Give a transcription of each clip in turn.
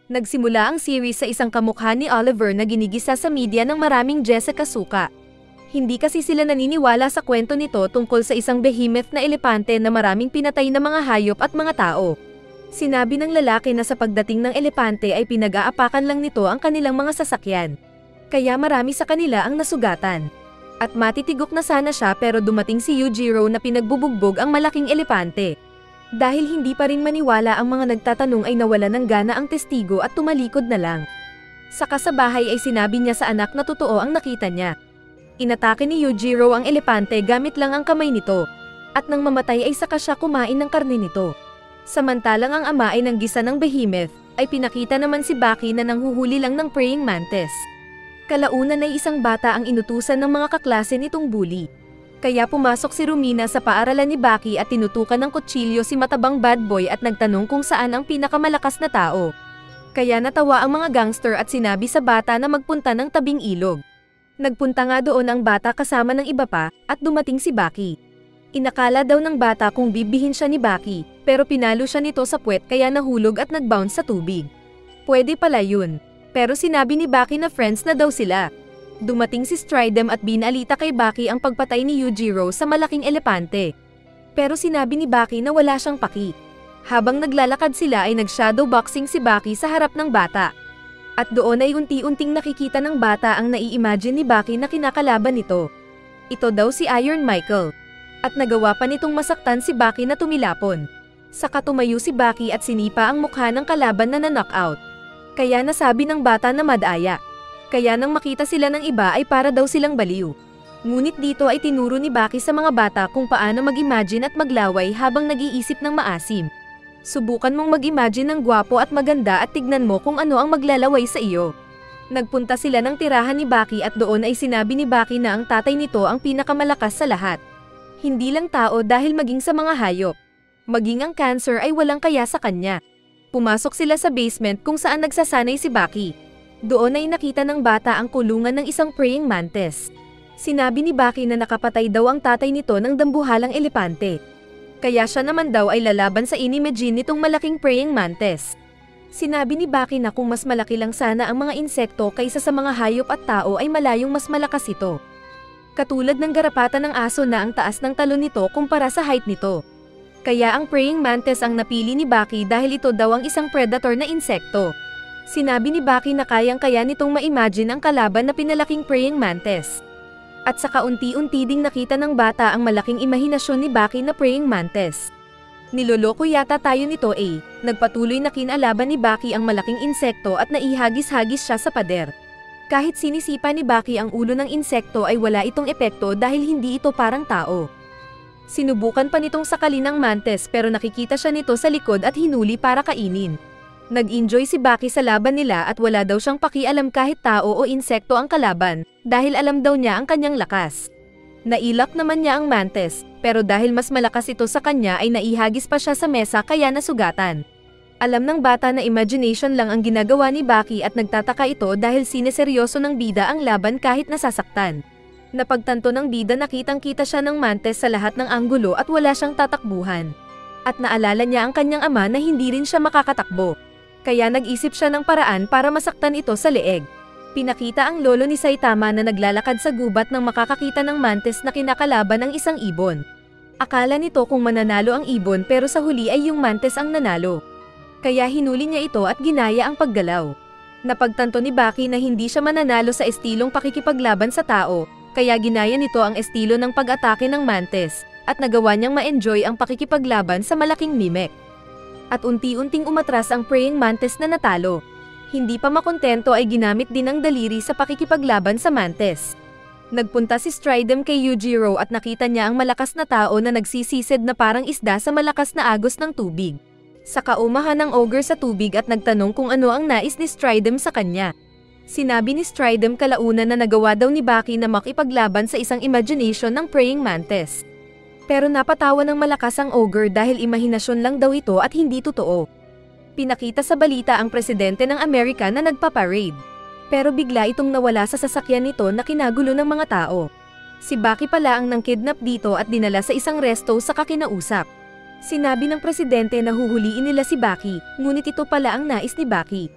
Nagsimula ang series sa isang kamukha ni Oliver na ginigisa sa media ng maraming Jessica suka. Hindi kasi sila naniniwala sa kwento nito tungkol sa isang behemoth na elepante na maraming pinatay na mga hayop at mga tao. Sinabi ng lalaki na sa pagdating ng elepante ay pinag-aapakan lang nito ang kanilang mga sasakyan. Kaya marami sa kanila ang nasugatan. At matitigok na sana siya pero dumating si Yujiro na pinagbubugbog ang malaking elepante. Dahil hindi pa rin maniwala ang mga nagtatanong ay nawala ng gana ang testigo at tumalikod na lang. Sa kasabahay ay sinabi niya sa anak na totoo ang nakita niya. Inatake ni Yujiro ang elepante gamit lang ang kamay nito. At nang mamatay ay saka siya kumain ng karne nito. Samantalang ang ama ay nanggisa ng behemoth, ay pinakita naman si Baki na nanghuhuli lang ng praying mantis. Kalaunan ay isang bata ang inutusan ng mga kaklase nitong bully. Kaya pumasok si Rumina sa paaralan ni Baki at tinutukan ng kutsilyo si matabang bad boy at nagtanong kung saan ang pinakamalakas na tao. Kaya natawa ang mga gangster at sinabi sa bata na magpunta ng tabing ilog. Nagpunta nga doon ang bata kasama ng iba pa at dumating si Baki. Inakala daw ng bata kung bibihin siya ni Baki, pero pinalo siya nito sa puwet kaya nahulog at nagbounce sa tubig. Pwede pala yun, pero sinabi ni Baki na friends na daw sila. Dumating si Stridem at binalita kay Baki ang pagpatay ni Yujiro sa malaking elepante. Pero sinabi ni Baki na wala siyang paki. Habang naglalakad sila ay nag-shadow boxing si Baki sa harap ng bata. At doon ay unti-unting nakikita ng bata ang nai-imagine ni Baki na kinakalaban nito. Ito daw si Iron Michael. At nagawa pa nitong masaktan si Baki na tumilapon. Saka tumayo si Baki at sinipa ang mukha ng kalaban na na-knockout. Kaya nasabi ng bata na madaya. Kaya nang makita sila ng iba ay para daw silang baliw. Ngunit dito ay tinuro ni Baki sa mga bata kung paano mag-imagine at maglaway habang nag-iisip ng maasim. Subukan mong mag-imagine ng gwapo at maganda at tignan mo kung ano ang maglalaway sa iyo. Nagpunta sila ng tirahan ni Baki at doon ay sinabi ni Baki na ang tatay nito ang pinakamalakas sa lahat. Hindi lang tao dahil maging sa mga hayop. Maging ang cancer ay walang kaya sa kanya. Pumasok sila sa basement kung saan nagsasanay si Baki. Doon ay nakita ng bata ang kulungan ng isang praying mantis. Sinabi ni Baki na nakapatay daw ang tatay nito ng dambuhalang elepante. Kaya siya naman daw ay lalaban sa inimagine nitong malaking praying mantis. Sinabi ni Baki na kung mas malaki lang sana ang mga insekto kaysa sa mga hayop at tao ay malayong mas malakas ito. Katulad ng garapatan ng aso na ang taas ng talon nito kumpara sa height nito. Kaya ang praying mantis ang napili ni Baki dahil ito daw ang isang predator na insekto. Sinabi ni Baki na kayang-kaya nitong ma-imagine ang kalaban na pinalaking praying mantis. At saka unti-unti ding nakita ng bata ang malaking imahinasyon ni Baki na praying mantis. Niloloko yata tayo nito eh, nagpatuloy na kinalaban ni Baki ang malaking insekto at naihagis-hagis siya sa pader. Kahit sinisipa ni Baki ang ulo ng insekto ay wala itong epekto dahil hindi ito parang tao. Sinubukan pa nitong sakalin ng mantis pero nakikita siya nito sa likod at hinuli para kainin. Nag-enjoy si Baki sa laban nila at wala daw siyang pakialam kahit tao o insekto ang kalaban, dahil alam daw niya ang kanyang lakas. Nailak naman niya ang mantis, pero dahil mas malakas ito sa kanya ay naihagis pa siya sa mesa kaya nasugatan. Alam ng bata na imagination lang ang ginagawa ni Baki at nagtataka ito dahil sineseryoso ng bida ang laban kahit nasasaktan. Napagtanto ng bida nakitang-kita siya ng mantis sa lahat ng anggulo at wala siyang tatakbuhan. At naalala niya ang kanyang ama na hindi rin siya makakatakbo. Kaya nag-isip siya ng paraan para masaktan ito sa leeg. Pinakita ang lolo ni Saitama na naglalakad sa gubat nang makakakita ng mantis na kinakalaban ng isang ibon. Akala nito kung mananalo ang ibon pero sa huli ay yung mantis ang nanalo. Kaya hinuli niya ito at ginaya ang paggalaw. Napagtanto ni Baki na hindi siya mananalo sa estilong pakikipaglaban sa tao, kaya ginaya nito ang estilo ng pag-atake ng mantis, at nagawa niyang ma-enjoy ang pakikipaglaban sa malaking mimic. At unti-unting umatras ang praying mantis na natalo. Hindi pa makontento ay ginamit din ang daliri sa pakikipaglaban sa mantis. Nagpunta si Stridem kay Yujiro at nakita niya ang malakas na tao na nagsisisid na parang isda sa malakas na agos ng tubig. Saka umahan ng ogre sa tubig at nagtanong kung ano ang nais ni Stridem sa kanya. Sinabi ni Stridem kalaunan na nagawa daw ni Baki na makipaglaban sa isang imagination ng praying mantis. Pero napatawa ng malakas ang ogre dahil imahinasyon lang daw ito at hindi totoo. Pinakita sa balita ang presidente ng Amerika na nagpaparade. Pero bigla itong nawala sa sasakyan nito na kinagulo ng mga tao. Si Baki pala ang nang-kidnap dito at dinala sa isang resto sa kakinausap. Sinabi ng presidente na huhuliin nila si Baki, ngunit ito pala ang nais ni Baki.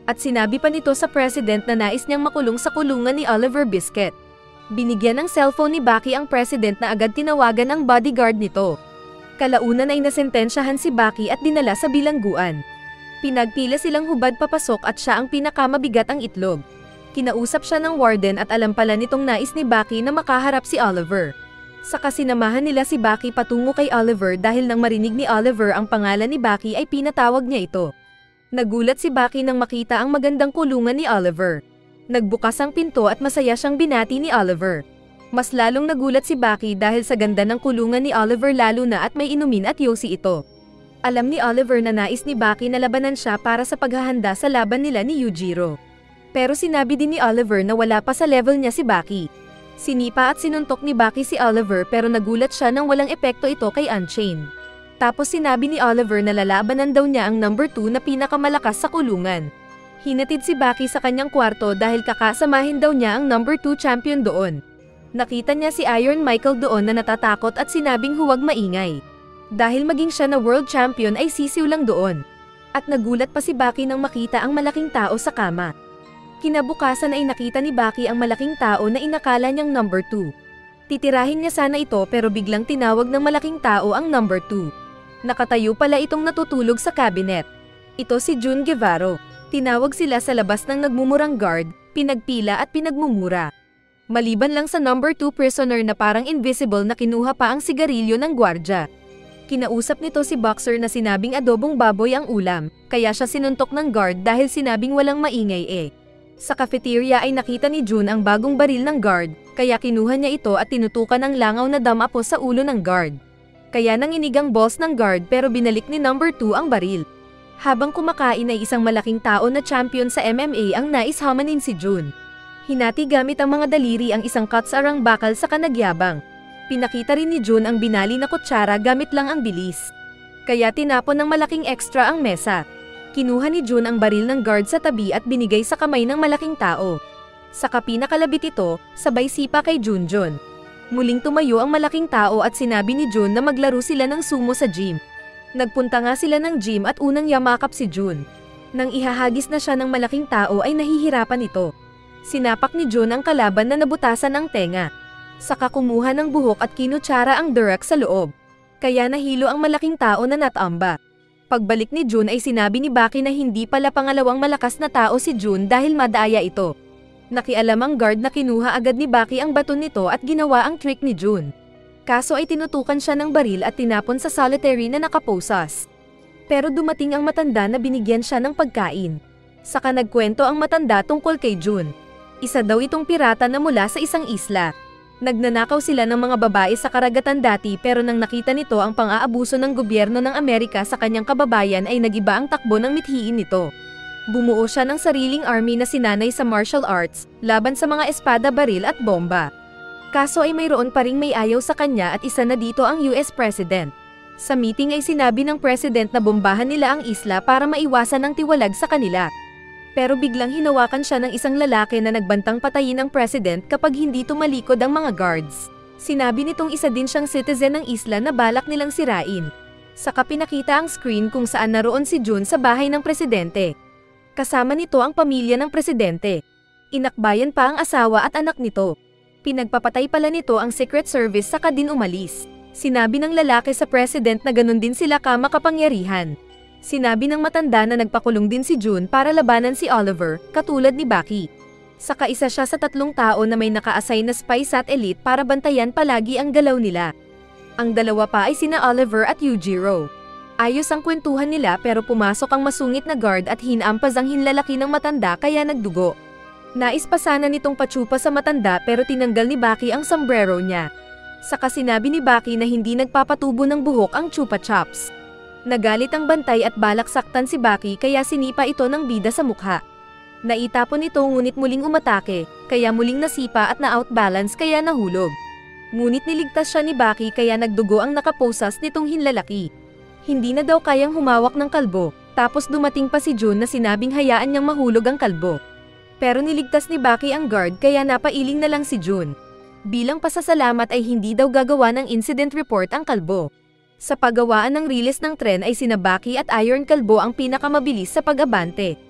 At sinabi pa nito sa president na nais niyang makulong sa kulungan ni Oliver Biscuit. Binigyan ng cellphone ni Bucky ang president na agad tinawagan ang bodyguard nito. Kalaunan ay nasentensyahan si Bucky at dinala sa bilangguan. Pinagpila silang hubad papasok at siya ang pinakamabigat ang itlog. Kinausap siya ng warden at alam pala nitong nais ni Bucky na makaharap si Oliver. Saka sinamahan nila si Bucky patungo kay Oliver dahil nang marinig ni Oliver ang pangalan ni Bucky ay pinatawag niya ito. Nagulat si Bucky nang makita ang magandang kulungan ni Oliver. Nagbukas ang pinto at masaya siyang binati ni Oliver. Mas lalong nagulat si Bucky dahil sa ganda ng kulungan ni Oliver lalo na at may inumin at yosi ito. Alam ni Oliver na nais ni Bucky na labanan siya para sa paghahanda sa laban nila ni Yujiro. Pero sinabi din ni Oliver na wala pa sa level niya si Bucky. Sinipa at sinuntok ni Bucky si Oliver pero nagulat siya nang walang epekto ito kay Unchained. Tapos sinabi ni Oliver na lalabanan daw niya ang number 2 na pinakamalakas sa kulungan. Hinatid si Bucky sa kanyang kwarto dahil kakasamahin daw niya ang number 2 champion doon. Nakita niya si Iron Michael doon na natatakot at sinabing huwag maingay. Dahil maging siya na world champion ay sisiw lang doon. At nagulat pa si Bucky nang makita ang malaking tao sa kama. Kinabukasan ay nakita ni Bucky ang malaking tao na inakala niyang number 2. Titirahin niya sana ito pero biglang tinawag ng malaking tao ang number 2. Nakatayo pala itong natutulog sa cabinet. Ito si Jun Guevara. Tinawag sila sa labas ng nagmumurang guard, pinagpila at pinagmumura. Maliban lang sa number 2 prisoner na parang invisible na kinuha pa ang sigarilyo ng gwardya. Kinausap nito si Boxer na sinabing adobong baboy ang ulam, kaya siya sinuntok ng guard dahil sinabing walang maingay eh. Sa cafeteria ay nakita ni Jun ang bagong baril ng guard, kaya kinuha niya ito at tinutukan ng langaw na damapo sa ulo ng guard. Kaya nanginig ang boss ng guard pero binalik ni number 2 ang baril. Habang kumakain ay isang malaking tao na champion sa MMA ang nais hamanin si Jun. Hinati gamit ang mga daliri ang isang katsarang bakal sa kanagyabang. Pinakita rin ni Jun ang binali na kutsara gamit lang ang bilis. Kaya tinapon ng malaking extra ang mesa. Kinuha ni Jun ang baril ng guard sa tabi at binigay sa kamay ng malaking tao. Saka pinakalabit ito, sabay sipa kay Junjun. Muling tumayo ang malaking tao at sinabi ni Jun na maglaro sila ng sumo sa gym. Nagpunta nga sila ng gym at unang yamakap si Jun. Nang ihahagis na siya ng malaking tao ay nahihirapan ito. Sinapak ni Jun ang kalaban na nabutasan ang tenga. Saka kumuha ng buhok at kinutsara ang durak sa loob. Kaya nahilo ang malaking tao na natamba. Pagbalik ni Jun ay sinabi ni Bucky na hindi pala pangalawang malakas na tao si Jun dahil madaya ito. Nakialam ang guard na kinuha agad ni Bucky ang baton nito at ginawa ang trick ni Jun. Kaso ay tinutukan siya ng baril at tinapon sa solitary na nakaposas. Pero dumating ang matanda na binigyan siya ng pagkain. Saka nagkwento ang matanda tungkol kay Jun. Isa daw itong pirata na mula sa isang isla. Nagnanakaw sila ng mga babae sa karagatan dati pero nang nakita nito ang pang-aabuso ng gobyerno ng Amerika sa kanyang kababayan ay nagiba ang takbo ng mithiin nito. Bumuo siya ng sariling army na sinanay sa martial arts, laban sa mga espada, baril at bomba. Kaso ay mayroon pa ring may ayaw sa kanya at isa na dito ang US President. Sa meeting ay sinabi ng President na bombahan nila ang isla para maiwasan ang tiwalag sa kanila. Pero biglang hinawakan siya ng isang lalaki na nagbantang patayin ang president kapag hindi tumalikod ang mga guards. Sinabi nitong isa din siyang citizen ng isla na balak nilang sirain. Saka pinakita ang screen kung saan naroon si Jun sa bahay ng presidente. Kasama nito ang pamilya ng presidente. Inakbayan pa ang asawa at anak nito. Pinagpapatay pala nito ang Secret Service saka din umalis. Sinabi ng lalaki sa president na ganun din sila kamakapangyarihan. Sinabi ng matanda na nagpakulong din si Jun para labanan si Oliver, katulad ni Bucky. Saka isa siya sa 3 tao na may naka-assign na spy sat elite para bantayan palagi ang galaw nila. Ang dalawa pa ay sina Oliver at Yujiro. Ayos ang kwentuhan nila pero pumasok ang masungit na guard at hinampas ang hinlalaki ng matanda kaya nagdugo. Nais pa sana nitong patsupa sa matanda pero tinanggal ni Bucky ang sombrero niya. Saka sinabi ni Bucky na hindi nagpapatubo ng buhok ang chupa chops. Nagalit ang bantay at balak saktan si Bucky kaya sinipa ito ng bida sa mukha. Naitapon ito ngunit muling umatake, kaya muling nasipa at na-outbalance kaya nahulog. Ngunit niligtas siya ni Bucky kaya nagdugo ang nakaposas nitong hinlalaki. Hindi na daw kayang humawak ng kalbo, tapos dumating pa si Jun na sinabing hayaan niyang mahulog ang kalbo. Pero niligtas ni Bucky ang guard kaya napailing na lang si Jun. Bilang pasasalamat ay hindi daw gagawa ng incident report ang kalbo. Sa paggawaan ng riles ng tren ay sina Bucky at Iron Kalbo ang pinakamabilis sa pag-abante.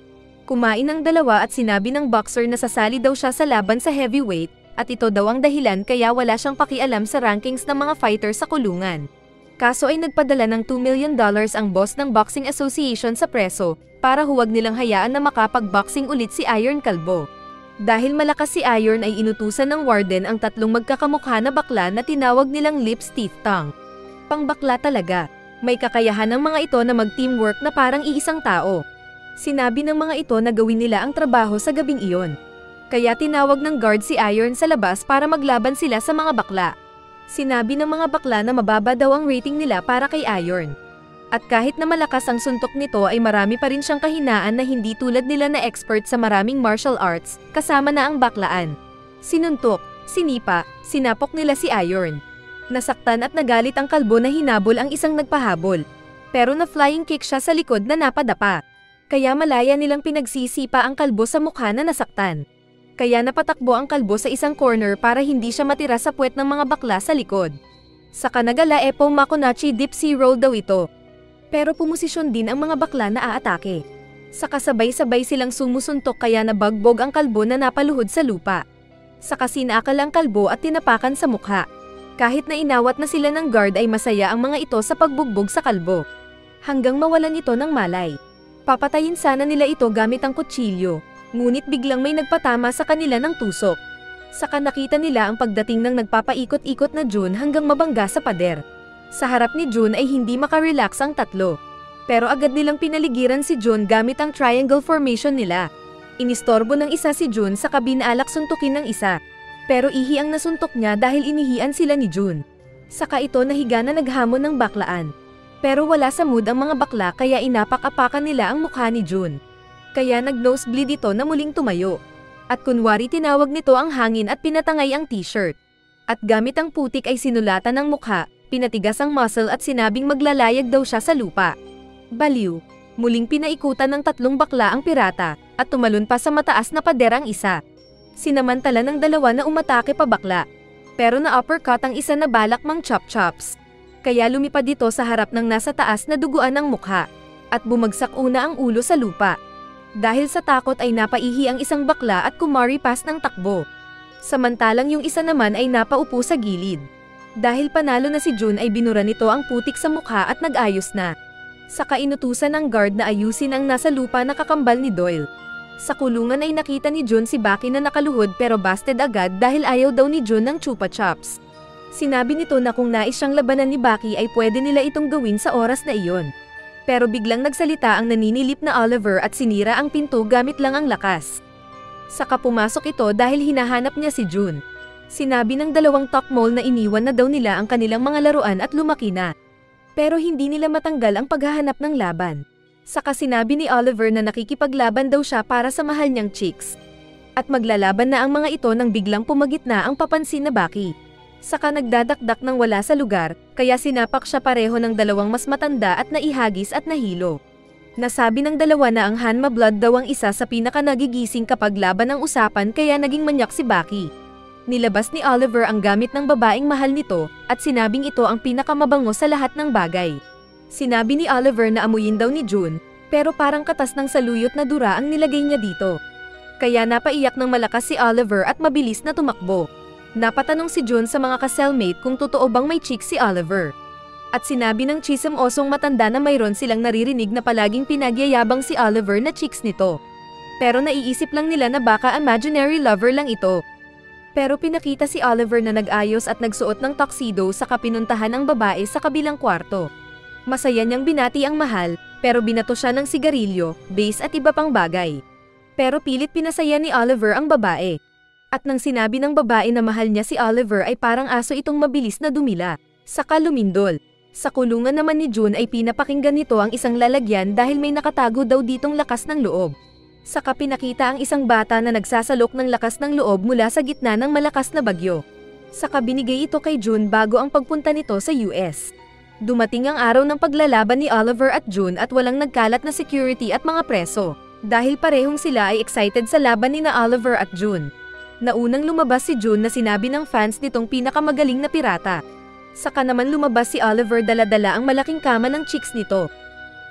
Kumain ng dalawa at sinabi ng boxer na sasali daw siya sa laban sa heavyweight, at ito daw ang dahilan kaya wala siyang pakialam sa rankings ng mga fighter sa kulungan. Kaso ay nagpadala ng $2 million ang boss ng Boxing Association sa preso, para huwag nilang hayaan na makapag-boxing ulit si Iron Calvo. Dahil malakas si Iron ay inutusan ng warden ang tatlong magkakamukha na bakla na tinawag nilang lips teeth tongue. Pangbakla talaga, may kakayahan ng mga ito na mag-teamwork na parang iisang tao. Sinabi ng mga ito na gawin nila ang trabaho sa gabing iyon. Kaya tinawag ng guard si Iron sa labas para maglaban sila sa mga bakla. Sinabi ng mga bakla na mababa daw ang rating nila para kay Iron. At kahit na malakas ang suntok nito ay marami pa rin siyang kahinaan na hindi tulad nila na expert sa maraming martial arts, kasama na ang baklaan. Sinuntok, sinipa, sinapok nila si Iron. Nasaktan at nagalit ang kalbo na hinabol ang isang nagpahabol. Pero na flying kick siya sa likod na napadapa. Kaya malaya nilang pinagsisipa ang kalbo sa mukha na nasaktan. Kaya napatakbo ang kalbo sa isang corner para hindi siya matira sa puwet ng mga bakla sa likod. Sa kanagala Epo Makonachi Dipsy roll daw ito. Pero pumosisyon din ang mga bakla na aatake. Sa kasabay-sabay silang sumusuntok kaya nabagbog ang kalbo na napaluhod sa lupa. Saka sinakal ang kalbo at tinapakan sa mukha. Kahit na inawat na sila ng guard ay masaya ang mga ito sa pagbugbog sa kalbo. Hanggang mawalan ito ng malay. Papatayin sana nila ito gamit ang kutsilyo, ngunit biglang may nagpatama sa kanila ng tusok. Saka nakita nila ang pagdating ng nagpapaikot-ikot na Jun hanggang mabangga sa pader. Sa harap ni Jun ay hindi makarelax ang tatlo. Pero agad nilang pinaligiran si Jun gamit ang triangle formation nila. Inistorbo ng isa si Jun saka binalak suntukin ng isa. Pero ihi ang nasuntok niya dahil inihian sila ni Jun. Saka ito nahiga na naghamon ng baklaan. Pero wala sa mood ang mga bakla kaya inapak-apakan nila ang mukha ni Jun. Kaya nag-nosebleed ito na muling tumayo. At kunwari tinawag nito ang hangin at pinatangay ang t-shirt. At gamit ang putik ay sinulatan ng mukha, pinatigas ang muscle at sinabing maglalayag daw siya sa lupa. Baliw. Muling pinaikutan ng tatlong bakla ang pirata, at tumalon pa sa mataas na pader ang isa. Sinamantala ng dalawa na umatake pa bakla. Pero na-uppercut ang isa na balak mang chop-chops. Kaya lumipad dito sa harap ng nasa taas na duguan ng mukha. At bumagsak una ang ulo sa lupa. Dahil sa takot ay napaihi ang isang bakla at kumaripas ng takbo. Samantalang yung isa naman ay napaupo sa gilid. Dahil panalo na si Jun ay binura nito ang putik sa mukha at nag-ayos na. Saka inutusan ng guard na ayusin ang nasa lupa na kakambal ni Doyle. Sa kulungan ay nakita ni Jun si Baki na nakaluhod pero busted agad dahil ayaw daw ni Jun ng chupa chops. Sinabi nito na kung nais siyang labanan ni Baki ay pwede nila itong gawin sa oras na iyon. Pero biglang nagsalita ang naninilip na Oliver at sinira ang pinto gamit lang ang lakas. Saka pumasok ito dahil hinahanap niya si Jun. Sinabi ng dalawang Tokmol na iniwan na daw nila ang kanilang mga laruan at lumaki na. Pero hindi nila matanggal ang paghahanap ng laban. Saka sinabi ni Oliver na nakikipaglaban daw siya para sa mahal niyang chicks. At maglalaban na ang mga ito nang biglang pumagitna ang papansin na Baki. Saka nagdadakdak ng wala sa lugar, kaya sinapak siya pareho ng dalawang mas matanda at naihagis at nahilo. Nasabi ng dalawa na ang Hanma Blood daw ang isa sa pinaka-nagigising kapag laban ang usapan kaya naging manyak si Baki. Nilabas ni Oliver ang gamit ng babaeng mahal nito at sinabing ito ang pinakamabango sa lahat ng bagay. Sinabi ni Oliver na amuyin daw ni Jun, pero parang katas ng saluyot na dura ang nilagay niya dito. Kaya napaiyak ng malakas si Oliver at mabilis na tumakbo. Napatanong si Jun sa mga ka-cellmate kung totoo bang may chick si Oliver. At sinabi ng chismosong matanda na mayroon silang naririnig na palaging pinagyayabang si Oliver na chicks nito. Pero naiisip lang nila na baka imaginary lover lang ito. Pero pinakita si Oliver na nag-ayos at nagsuot ng tuxedo sa kapinuntahan ng babae sa kabilang kwarto. Masaya niyang binati ang mahal, pero binato siya ng sigarilyo, base at iba pang bagay. Pero pilit pinasaya ni Oliver ang babae. At nang sinabi ng babae na mahal niya si Oliver ay parang aso itong mabilis na dumila. Saka lumindol. Sa kulungan naman ni Jun ay pinapakinggan nito ang isang lalagyan dahil may nakatago daw ditong lakas ng loob. Saka pinakita ang isang bata na nagsasalok ng lakas ng loob mula sa gitna ng malakas na bagyo. Saka binigay ito kay Jun bago ang pagpunta nito sa US. Dumating ang araw ng paglalaban ni Oliver at Jun at walang nagkalat na security at mga preso. Dahil parehong sila ay excited sa laban ni na Oliver at Jun. Naunang lumabas si Jun na sinabi ng fans nitong pinakamagaling na pirata. Saka naman lumabas si Oliver dala-dala ang malaking kama ng chicks nito.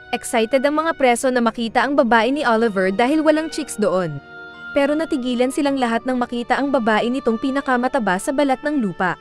Excited ang mga preso na makita ang babae ni Oliver dahil walang chicks doon. Pero natigilan silang lahat nang makita ang babae nitong pinakamataba sa balat ng lupa.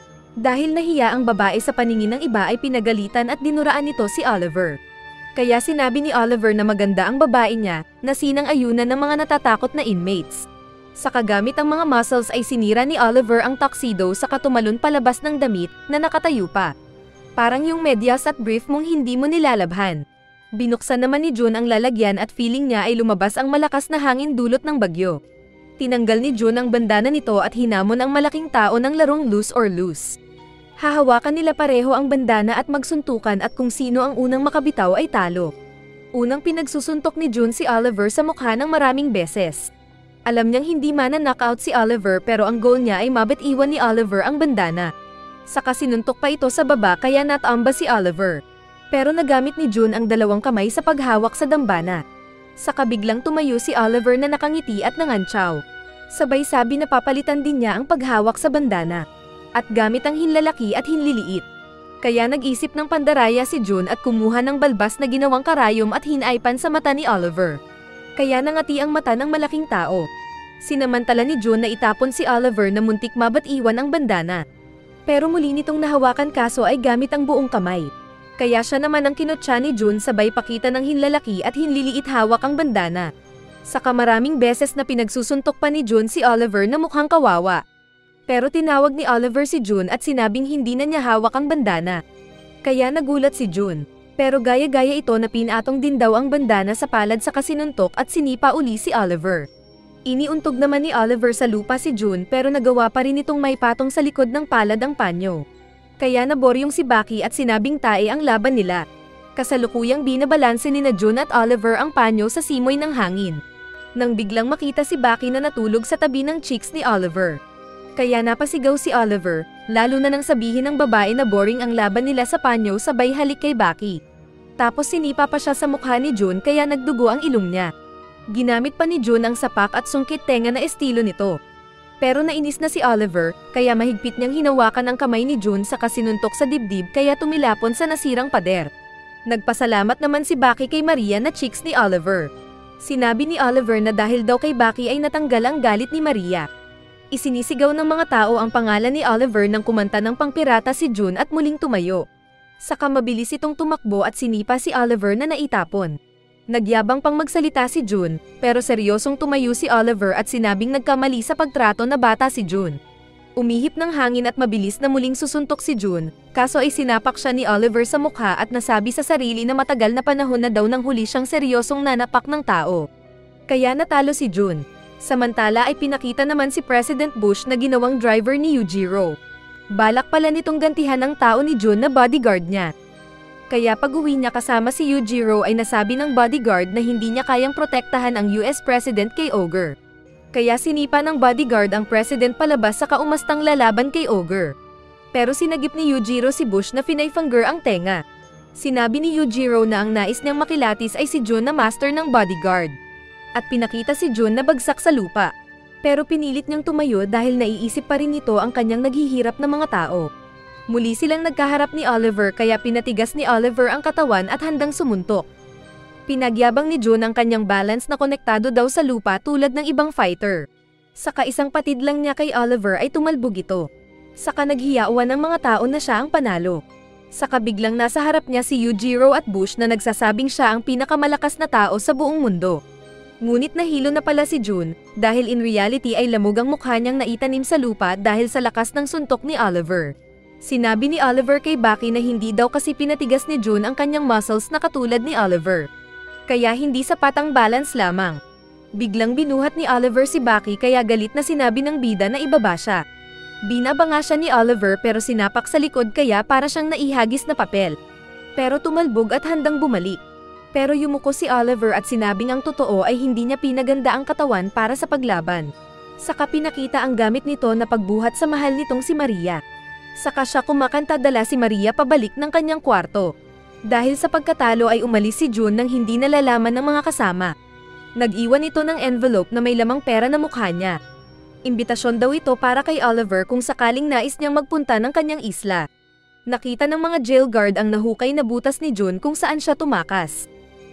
Dahil nahiya ang babae sa paningin ng iba ay pinagalitan at dinuraan nito si Oliver. Kaya sinabi ni Oliver na maganda ang babae niya, na sinang-ayunan ng mga natatakot na inmates. Sa kagamit ang mga muscles ay sinira ni Oliver ang tuxedo sa katumalon palabas ng damit na nakatayo pa. Parang yung medyas at brief mong hindi mo nilalabhan. Binuksan naman ni June ang lalagyan at feeling niya ay lumabas ang malakas na hangin dulot ng bagyo. Tinanggal ni June ang bandana nito at hinamon ang malaking tao ng larong lose or lose. Hahawakan nila pareho ang bandana at magsuntukan at kung sino ang unang makabitaw ay talo. Unang pinagsusuntok ni June si Oliver sa mukha ng maraming beses. Alam niyang hindi mana-knockout si Oliver pero ang goal niya ay mabit-iwan ni Oliver ang bandana. Saka sinuntok pa ito sa baba kaya natamba si Oliver. Pero nagamit ni June ang dalawang kamay sa paghawak sa dambana. Saka biglang tumayo si Oliver na nakangiti at nangantsaw. Sabay sabi na papalitan din niya ang paghawak sa bandana. At gamit ang hinlalaki at hinliliit. Kaya nag-isip ng pandaraya si June at kumuha ng balbas na ginawang karayom at hinaipan sa mata ni Oliver. Kaya nangati ang mata ng malaking tao. Sinamantala ni June na itapon si Oliver na muntik mabat-iwan ang bandana. Pero muli nitong nahawakan kaso ay gamit ang buong kamay. Kaya siya naman ang kinutya ni June sabay pakita ng hinlalaki at hinliliit hawak ang bandana. Saka maraming beses na pinagsusuntok pa ni June si Oliver na mukhang kawawa. Pero tinawag ni Oliver si June at sinabing hindi na niya hawak ang bandana. Kaya nagulat si June. Pero gaya-gaya ito na pinatong din daw ang bandana sa palad sa kasinuntok at sinipa uli si Oliver. Iniuntog naman ni Oliver sa lupa si June pero nagawa pa rin itong may patong sa likod ng palad ang panyo. Kaya naboryong si Bucky at sinabing tae ang laban nila. Kasalukuyang binabalanse ni na June at Oliver ang panyo sa simoy ng hangin. Nang biglang makita si Bucky na natulog sa tabi ng cheeks ni Oliver. Kaya napasigaw si Oliver, lalo na nang sabihin ng babae na boring ang laban nila sa panyo sabay halik kay Bucky. Tapos sinipa pa siya sa mukha ni June kaya nagdugo ang ilong niya. Ginamit pa ni June ang sapak at sungkit tenga na estilo nito. Pero nainis na si Oliver, kaya mahigpit niyang hinawakan ang kamay ni June sa kasinuntok sa dibdib kaya tumilapon sa nasirang pader. Nagpasalamat naman si Bucky kay Maria na chicks ni Oliver. Sinabi ni Oliver na dahil daw kay Bucky ay natanggal ang galit ni Maria. Isinisigaw ng mga tao ang pangalan ni Oliver nang kumanta ng pangpirata si June at muling tumayo. Saka mabilis itong tumakbo at sinipa si Oliver na naitapon. Nagyabang pang magsalita si June, pero seryosong tumayo si Oliver at sinabing nagkamali sa pagtrato na bata si June. Umihip ng hangin at mabilis na muling susuntok si June, kaso ay sinapak siya ni Oliver sa mukha at nasabi sa sarili na matagal na panahon na daw nang huli siyang seryosong nanapak ng tao. Kaya natalo si June. Samantala ay pinakita naman si President Bush na ginawang driver ni Yujiro. Balak pala nitong gantihan ang tao ni June na bodyguard niya. Kaya pag-uwi niya kasama si Yujiro ay nasabi ng bodyguard na hindi niya kayang protektahan ang US President kay Ogre. Kaya sinipa ng bodyguard ang President palabas sa kaumastang lalaban kay Ogre. Pero sinagip ni Yujiro si Bush na finayfanger ang tenga. Sinabi ni Yujiro na ang nais niyang makilatis ay si June na master ng bodyguard. At pinakita si June na bagsak sa lupa. Pero pinilit niyang tumayo dahil naiisip pa rin nito ang kanyang naghihirap na mga tao. Muli silang nagkaharap ni Oliver kaya pinatigas ni Oliver ang katawan at handang sumuntok. Pinagyabang ni June ang kanyang balance na konektado daw sa lupa tulad ng ibang fighter. Saka isang patid lang niya kay Oliver ay tumalbog ito. Saka naghiyawan ng mga tao na siya ang panalo. Saka biglang nasa harap niya si Yujiro at Bush na nagsasabing siya ang pinakamalakas na tao sa buong mundo. Ngunit nahilo na pala si June, dahil in reality ay lamog ang mukha niyang naitanim sa lupa dahil sa lakas ng suntok ni Oliver. Sinabi ni Oliver kay Bucky na hindi daw kasi pinatigas ni June ang kanyang muscles na katulad ni Oliver. Kaya hindi sapat ang balance lamang. Biglang binuhat ni Oliver si Bucky kaya galit na sinabi ng bida na ibaba siya. Binaba nga siya ni Oliver pero sinapak sa likod kaya para siyang naihagis na papel. Pero tumalbog at handang bumalik. Pero yumuko si Oliver at sinabing ang totoo ay hindi niya pinaganda ang katawan para sa paglaban. Saka pinakita ang gamit nito na pagbuhat sa mahal nitong si Maria. Saka siya kumakanta dala si Maria pabalik ng kanyang kwarto. Dahil sa pagkatalo ay umalis si June nang hindi nalalaman ng mga kasama. Nag-iwan ito ng envelope na may lamang pera na mukha niya. Imbitasyon daw ito para kay Oliver kung sakaling nais niyang magpunta ng kanyang isla. Nakita ng mga jail guard ang nahukay na butas ni June kung saan siya tumakas.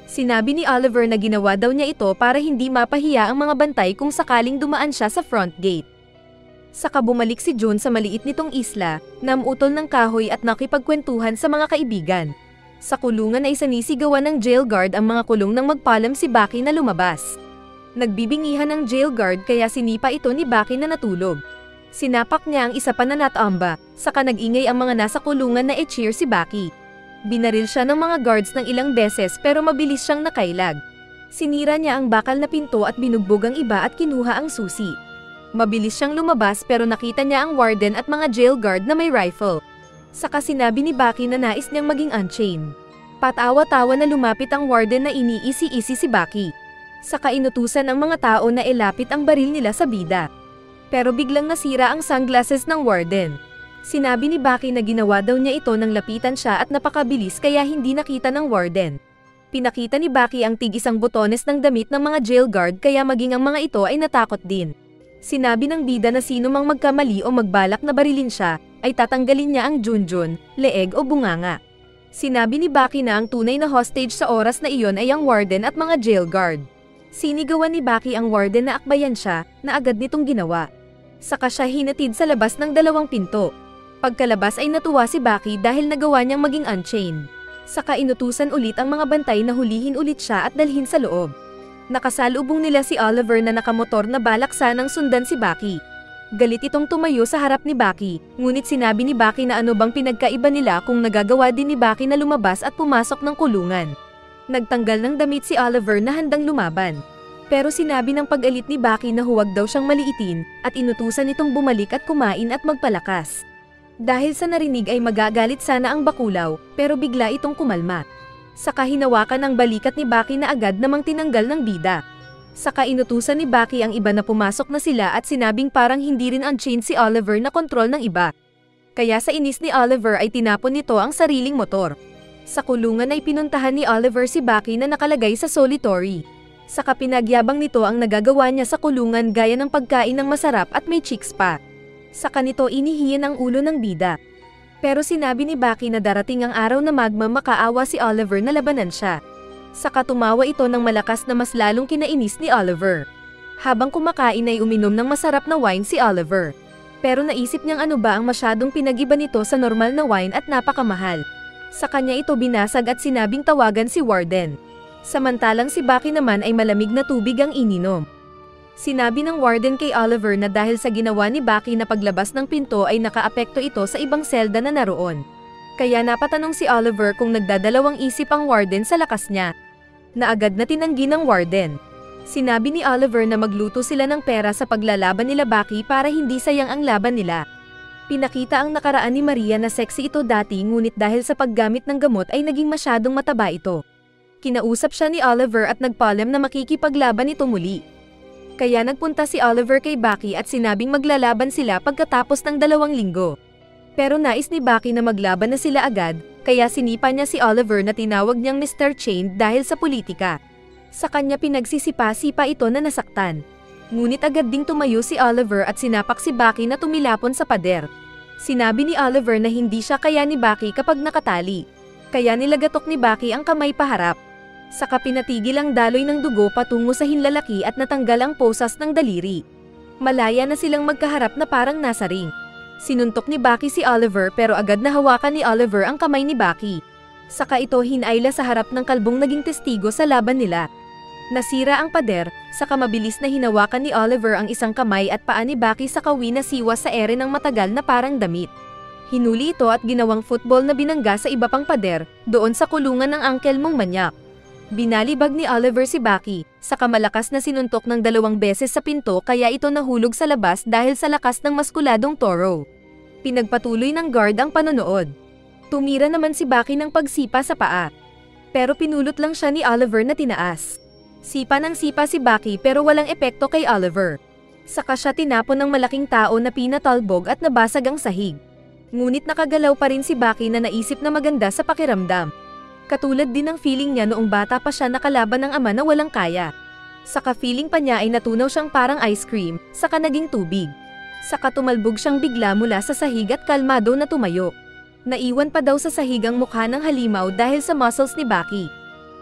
Sinabi ni Oliver na ginawa daw niya ito para hindi mapahiya ang mga bantay kung sakaling dumaan siya sa front gate. Saka bumalik si June sa maliit nitong isla, namutol ng kahoy at nakipagkwentuhan sa mga kaibigan. Sa kulungan ay sanisigawan ng jail guard ang mga kulong nang magpaalam si Baki na lumabas. Nagbibingihan ng jail guard kaya sinipa ito ni Baki na natulog. Sinapak niya ang isa pa na natamba, saka nag-ingay ang mga nasa kulungan na i-cheer si Baki. Binaril siya ng mga guards ng ilang beses pero mabilis siyang nakailag. Sinira niya ang bakal na pinto at binugbog ang iba at kinuha ang susi. Mabilis siyang lumabas pero nakita niya ang warden at mga jail guard na may rifle. Saka sinabi ni Baki na nais niyang maging unchained. Patawa-tawa na lumapit ang warden na iniisi-isi si Baki. Saka inutusan ang mga tao na ilapit ang baril nila sa bida. Pero biglang nasira ang sunglasses ng warden. Sinabi ni Baki na ginawa daw niya ito nang lapitan siya at napakabilis kaya hindi nakita ng warden. Pinakita ni Baki ang tig-isang botones ng damit ng mga jail guard kaya maging ang mga ito ay natakot din. Sinabi ng bida na sino mang magkamali o magbalak na barilin siya, ay tatanggalin niya ang junjun, leeg o bunganga. Sinabi ni Baki na ang tunay na hostage sa oras na iyon ay ang warden at mga jail guard. Sinigawan ni Baki ang warden na akbayan siya, na agad nitong ginawa. Saka siya hinatid sa labas ng dalawang pinto. Pagkalabas ay natuwa si Baki dahil nagawa niyang maging unchained. Saka inutusan ulit ang mga bantay na hulihin ulit siya at dalhin sa loob. Nakasalubong nila si Oliver na nakamotor na balak sanang sundan si Baki. Galit itong tumayo sa harap ni Baki, ngunit sinabi ni Baki na ano bang pinagkaiba nila kung nagagawa din ni Baki na lumabas at pumasok ng kulungan. Nagtanggal ng damit si Oliver na handang lumaban. Pero sinabi ng pag-alit ni Baki na huwag daw siyang maliitin at inutusan itong bumalik at kumain at magpalakas. Dahil sa narinig ay magagalit sana ang bakulaw, pero bigla itong kumalma. Saka hinawakan ang balikat ni Baki na agad namang tinanggal ng bida. Saka inutusan ni Baki ang iba na pumasok na sila at sinabing parang hindi rin unchained si Oliver na kontrol ng iba. Kaya sa inis ni Oliver ay tinapon nito ang sariling motor. Sa kulungan ay pinuntahan ni Oliver si Baki na nakalagay sa solitary. Saka pinagyabang nito ang nagagawa niya sa kulungan gaya ng pagkain ng masarap at may chicks pa. Saka nito inihiyan ang ulo ng bida. Pero sinabi ni Baki na darating ang araw na makaawa si Oliver na labanan siya. Saka tumawa ito ng malakas na mas lalong kinainis ni Oliver. Habang kumakain ay uminom ng masarap na wine si Oliver. Pero naisip niyang ano ba ang masyadong pinag-iba nito sa normal na wine at napakamahal. Sa kanya ito binasag at sinabing tawagan si warden. Samantalang si Baki naman ay malamig na tubig ang ininom. Sinabi ng warden kay Oliver na dahil sa ginawa ni Baki na paglabas ng pinto ay nakaapekto ito sa ibang selda na naroon. Kaya napatanong si Oliver kung nagdadalawang isip ang warden sa lakas niya. Na agad na tinanggi ng warden. Sinabi ni Oliver na magluto sila ng pera sa paglalaban nila Baki para hindi sayang ang laban nila. Pinakita ang nakaraan ni Maria na sexy ito dati ngunit dahil sa paggamit ng gamot ay naging masyadong mataba ito. Kinausap siya ni Oliver at nagpaalam na makikipaglaban ito muli. Kaya nagpunta si Oliver kay Baki at sinabing maglalaban sila pagkatapos ng 2 linggo. Pero nais ni Baki na maglaban na sila agad, kaya sinipa niya si Oliver na tinawag niyang Mr. Chained dahil sa politika. Sa kanya pinagsisipa-sipa ito na nasaktan. Ngunit agad ding tumayo si Oliver at sinapak si Baki na tumilapon sa pader. Sinabi ni Oliver na hindi siya kaya ni Baki kapag nakatali. Kaya nilagatok ni Baki ang kamay paharap. Saka pinatigil ang daloy ng dugo patungo sa hinlalaki at natanggal ang posas ng daliri. Malaya na silang magkaharap na parang nasa ring. Sinuntok ni Baki si Oliver pero agad na hawakan ni Oliver ang kamay ni Baki. Saka ito hinayla sa harap ng kalbong naging testigo sa laban nila. Nasira ang pader, saka mabilis na hinawakan ni Oliver ang isang kamay at paa ni Baki sa kawi na siwa sa ere ng matagal na parang damit. Hinuli ito at ginawang football na binangga sa iba pang pader, doon sa kulungan ng angkel mong manyak. Binalibag ni Oliver si Baki, saka malakas na sinuntok ng 2 beses sa pinto kaya ito nahulog sa labas dahil sa lakas ng maskuladong toro. Pinagpatuloy ng guard ang panonood. Tumira naman si Baki ng pagsipa sa paa. Pero pinulot lang siya ni Oliver na tinaas. Sipa ng sipa si Baki pero walang epekto kay Oliver. Saka siya tinapon ng malaking tao na pinatalbog at nabasag ang sahig. Ngunit nakagalaw pa rin si Baki na naisip na maganda sa pakiramdam. Katulad din ng feeling niya noong bata pa siya nakalaban ng ama na walang kaya. Saka feeling pa niya ay natunaw siyang parang ice cream, saka naging tubig. Saka tumalbog siyang bigla mula sa sahig at kalmado na tumayo. Naiwan pa daw sa sahig ang mukha ng halimaw dahil sa muscles ni Baki.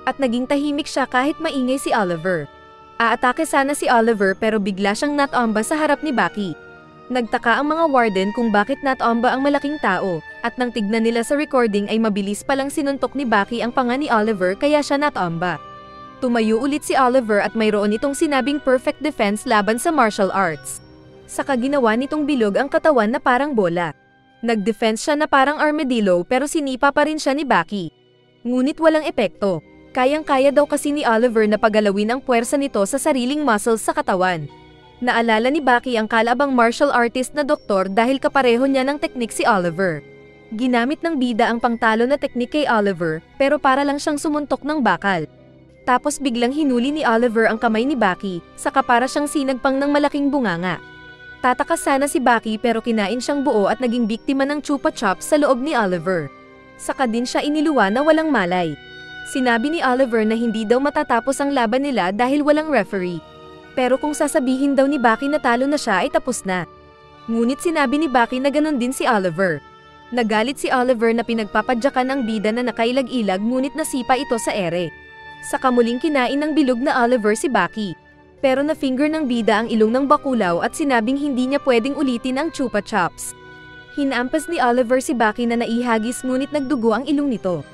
At naging tahimik siya kahit maingay si Oliver. Aatake sana si Oliver pero bigla siyang natomba sa harap ni Bucky. Nagtaka ang mga warden kung bakit natomba ang malaking tao, at nang tignan nila sa recording ay mabilis palang sinuntok ni Bucky ang panga ni Oliver kaya siya natomba. Tumayo ulit si Oliver at mayroon itong sinabing perfect defense laban sa martial arts. Saka ginawa nitong bilog ang katawan na parang bola. Nag-defense siya na parang armadillo pero sinipa pa rin siya ni Bucky. Ngunit walang epekto. Kayang-kaya daw kasi ni Oliver na pagalawin ang puwersa nito sa sariling muscles sa katawan. Naalala ni Bucky ang kalabang martial artist na doktor dahil kapareho niya ng teknik si Oliver. Ginamit ng bida ang pangtalo na teknik kay Oliver pero para lang siyang sumuntok ng bakal. Tapos biglang hinuli ni Oliver ang kamay ni Bucky, saka para siyang sinagpang ng malaking bunganga. Tatakas sana si Bucky pero kinain siyang buo at naging biktima ng chupa chops sa loob ni Oliver. Saka din siya iniluwa na walang malay. Sinabi ni Oliver na hindi daw matatapos ang laban nila dahil walang referee. Pero kung sasabihin daw ni Bucky na talo na siya ay tapos na. Ngunit sinabi ni Bucky na ganon din si Oliver. Nagalit si Oliver na pinagpapadyakan ang bida na nakailag-ilag ngunit nasipa ito sa ere. Saka muling kinain ng bilog na Oliver si Bucky. Pero na-finger ng bida ang ilong ng bakulaw at sinabing hindi niya pwedeng ulitin ang chupa chops. Hinampas ni Oliver si Bucky na naihagis ngunit nagdugo ang ilong nito.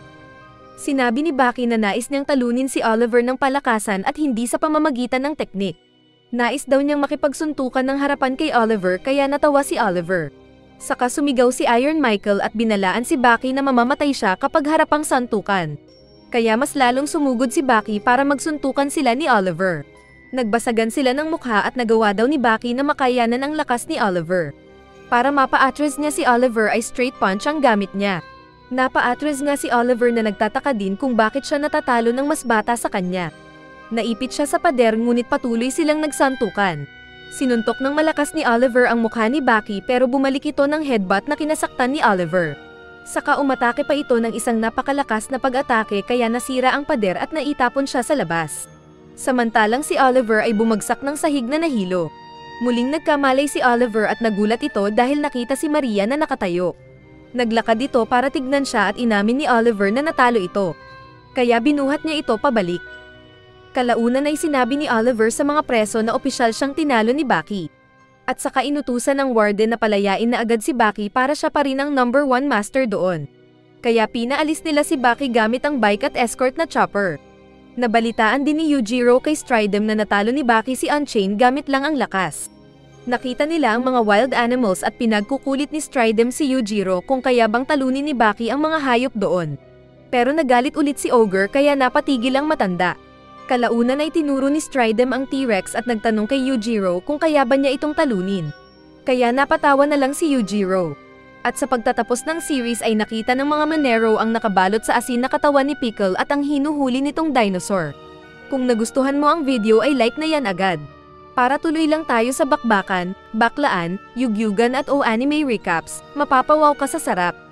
Sinabi ni Bucky na nais niyang talunin si Oliver ng palakasan at hindi sa pamamagitan ng teknik. Nais daw niyang makipagsuntukan ng harapan kay Oliver kaya natawa si Oliver. Saka sumigaw si Iron Michael at binalaan si Bucky na mamamatay siya kapag harapang santukan. Kaya mas lalong sumugod si Bucky para magsuntukan sila ni Oliver. Nagbasagan sila ng mukha at nagawa daw ni Bucky na makayanan ang lakas ni Oliver. Para mapa-atras niya si Oliver ay straight punch ang gamit niya. Napa-atras nga si Oliver na nagtataka din kung bakit siya natatalo ng mas bata sa kanya. Naipit siya sa pader ngunit patuloy silang nagsantukan. Sinuntok ng malakas ni Oliver ang mukha ni Bucky pero bumalik ito ng headbutt na kinasaktan ni Oliver. Saka umatake pa ito ng isang napakalakas na pag-atake kaya nasira ang pader at naitapon siya sa labas. Samantalang si Oliver ay bumagsak ng sahig na nahilo. Muling nagkamalay si Oliver at nagulat ito dahil nakita si Maria na nakatayo. Naglakad ito para tignan siya at inamin ni Oliver na natalo ito. Kaya binuhat niya ito pabalik. Kalaunan ay sinabi ni Oliver sa mga preso na opisyal siyang tinalo ni Bucky. At saka inutusan ng warden na palayain na agad si Bucky para siya pa rin ang number 1 master doon. Kaya pinaalis nila si Bucky gamit ang bike at escort na chopper. Nabalitaan din ni Yujiro kay Stridem na natalo ni Bucky si Unchained gamit lang ang lakas. Nakita nila ang mga wild animals at pinagkukulit ni Stridem si Yujiro kung kaya bang talunin ni Bucky ang mga hayop doon. Pero nagalit ulit si Ogre kaya napatigil ang matanda. Kalaunan ay tinuro ni Stridem ang T-Rex at nagtanong kay Yujiro kung kaya ba niya itong talunin. Kaya napatawa na lang si Yujiro. At sa pagtatapos ng series ay nakita ng mga Monero ang nakabalot sa asin na katawan ni Pickle at ang hinuhuli nitong dinosaur. Kung nagustuhan mo ang video ay like na yan agad. Para tuloy lang tayo sa bakbakan, baklaan, yugyugan at o anime recaps, mapapawaw ka sa sarap.